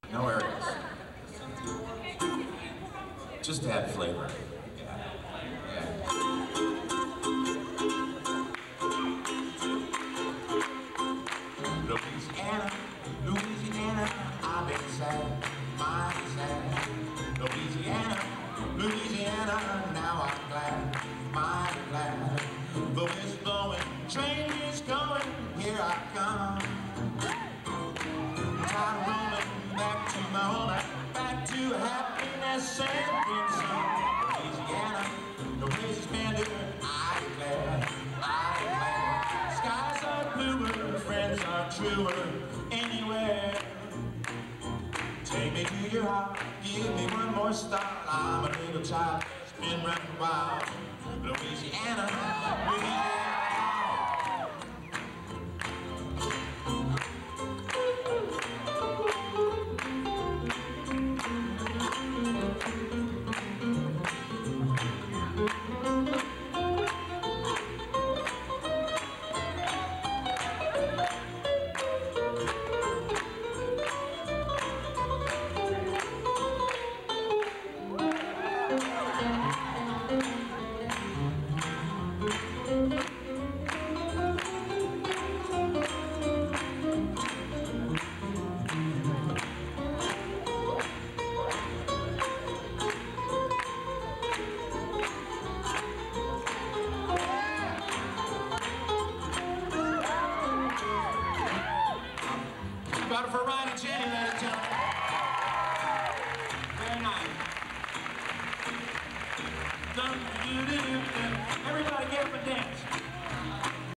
No areas. Just to add flavor. Yeah. Louisiana, Louisiana, I've been sad, mighty sad. Louisiana, Louisiana, now I'm glad, mighty glad. The wind's blowing, train is going, here I come. I'm rolling back to my home, back to happiness and freedom. Louisiana, the ways it's been doing, I declare, skies are bluer, friends are truer, anywhere. Take me to your heart, give me one more star. I'm a little child, it's been running wild. Louisiana, Louisiana. Got it for Ryan.